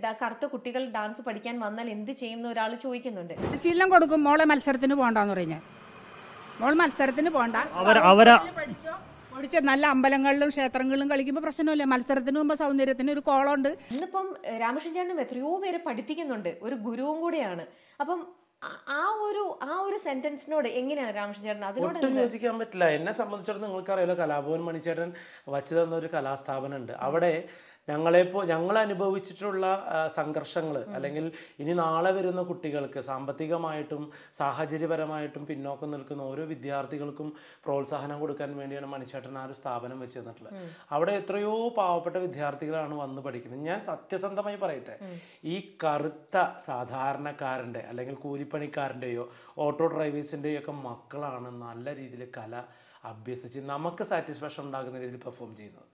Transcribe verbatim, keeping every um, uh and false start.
കറുത്ത കുട്ടികൾ ഡാൻസ് പഠിക്കാൻ വന്നാൽ എന്ത് ചെയ്യുന്ന ഒരാൾ ചോദിക്കുന്നുണ്ട്. പരിശീലനം കൊടുക്കും. മോളെ മത്സരത്തിന് പോകണ്ടെന്ന് പറഞ്ഞാൽ മോൾ മത്സരത്തിന് പോകണ്ട, പഠിച്ചോ പഠിച്ച നല്ല അമ്പലങ്ങളിലും ക്ഷേത്രങ്ങളിലും കളിക്കുമ്പോൾ പ്രശ്നമില്ല. മത്സരത്തിന് മുമ്പ് സൗന്ദര്യത്തിന് ഒരു കോളമുണ്ട്. ഇന്നിപ്പം രാമകൃഷ്ണൻ ചേട്ടനും എത്രയോ പേരെ പഠിപ്പിക്കുന്നുണ്ട്, ഒരു ഗുരുവും കൂടിയാണ്. അപ്പം ആ ഒരു ആ ഒരു സെന്റൻസിനോട് എങ്ങനെയാണ് രാമകൃഷ്ണൻ ചേട്ടൻ അതിനോട് ഒട്ടും യോജിക്കാൻ പറ്റില്ല. എന്നെ സംബന്ധിച്ചിടത്തോളം നിങ്ങൾക്കറിയാലോ, കലാഭവൻ മണിച്ചേട്ടൻ വച്ചു തന്ന ഒരു കലാസ്ഥാപനം ഉണ്ട്. അവിടെ ഞങ്ങളെപ്പോ ഞങ്ങൾ അനുഭവിച്ചിട്ടുള്ള സംഘർഷങ്ങൾ, അല്ലെങ്കിൽ ഇനി നാളെ വരുന്ന കുട്ടികൾക്ക് സാമ്പത്തികമായിട്ടും സാഹചര്യപരമായിട്ടും പിന്നോക്കം നിൽക്കുന്ന ഓരോ വിദ്യാർത്ഥികൾക്കും പ്രോത്സാഹനം കൊടുക്കാൻ വേണ്ടിയാണ് മണിച്ചേട്ടൻ ആ ഒരു സ്ഥാപനം വെച്ച് തന്നിട്ടുള്ളത്. അവിടെ എത്രയോ പാവപ്പെട്ട വിദ്യാർത്ഥികളാണ് വന്ന് പഠിക്കുന്നത്. ഞാൻ സത്യസന്ധമായി പറയട്ടെ, ഈ കറുത്ത സാധാരണക്കാരൻ്റെ അല്ലെങ്കിൽ കൂലിപ്പണിക്കാരൻ്റെയോ ഓട്ടോ ഡ്രൈവേഴ്സിൻ്റെയോ ഒക്കെ മക്കളാണ് നല്ല രീതിയിൽ കല അഭ്യസിച്ച് നമുക്ക് സാറ്റിസ്ഫാക്ഷൻ ഉണ്ടാകുന്ന രീതിയിൽ പെർഫോം ചെയ്യുന്നത്.